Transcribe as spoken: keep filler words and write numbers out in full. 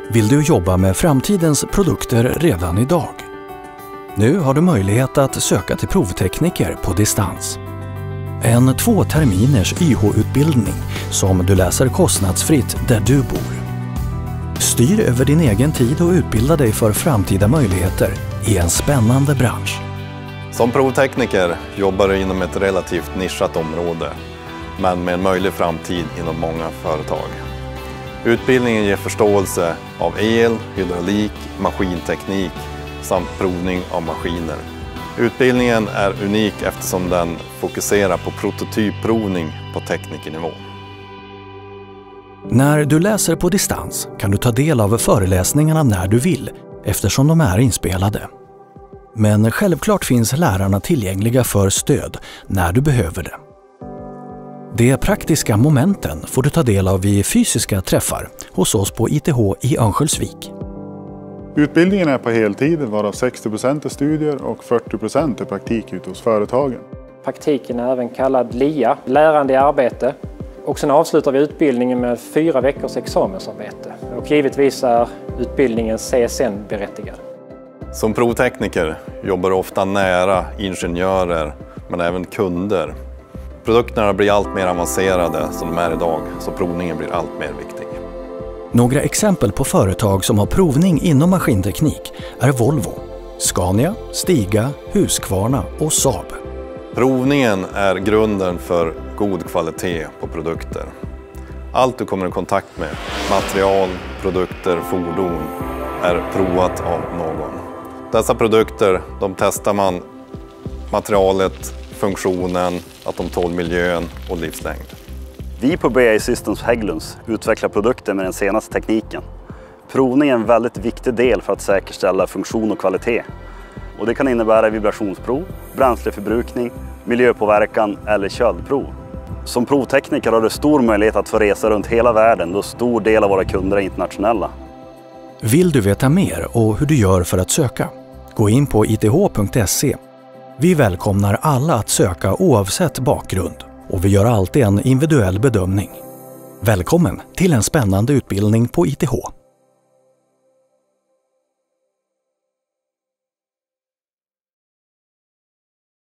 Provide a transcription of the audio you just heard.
Vill du jobba med framtidens produkter redan idag? Nu har du möjlighet att söka till provtekniker på distans. En två terminers Y H-utbildning som du läser kostnadsfritt där du bor. Styr över din egen tid och utbilda dig för framtida möjligheter i en spännande bransch. Som provtekniker jobbar du inom ett relativt nischat område, men med en möjlig framtid inom många företag. Utbildningen ger förståelse av el, hydraulik, maskinteknik samt provning av maskiner. Utbildningen är unik eftersom den fokuserar på prototypprovning på teknikernivå. När du läser på distans kan du ta del av föreläsningarna när du vill eftersom de är inspelade. Men självklart finns lärarna tillgängliga för stöd när du behöver det. De praktiska momenten får du ta del av i fysiska träffar hos oss på I T H i Örnsköldsvik. Utbildningen är på heltid, varav sextio procent är studier och fyrtio procent är praktik ute hos företagen. Praktiken är även kallad L I A, lärande i arbete. Och sen avslutar vi utbildningen med fyra veckors examensarbete. Och givetvis är utbildningen C S N-berättigad. Som provtekniker jobbar du ofta nära ingenjörer men även kunder. Produkterna blir allt mer avancerade som de är idag, så provningen blir allt mer viktig. Några exempel på företag som har provning inom maskinteknik är Volvo, Scania, Stiga, Husqvarna och Saab. Provningen är grunden för god kvalitet på produkter. Allt du kommer i kontakt med, material, produkter, fordon, är provat av någon. Dessa produkter, de testar man materialet, funktionen, att de tål miljön och livslängd. Vi på B A E Systems Hägglunds utvecklar produkter med den senaste tekniken. Provning är en väldigt viktig del för att säkerställa funktion och kvalitet. Och det kan innebära vibrationsprov, bränsleförbrukning, miljöpåverkan eller köldprov. Som provtekniker har du stor möjlighet att få resa runt hela världen då stor del av våra kunder är internationella. Vill du veta mer och hur du gör för att söka? Gå in på I T H punkt se. Vi välkomnar alla att söka oavsett bakgrund och vi gör alltid en individuell bedömning. Välkommen till en spännande utbildning på I T H.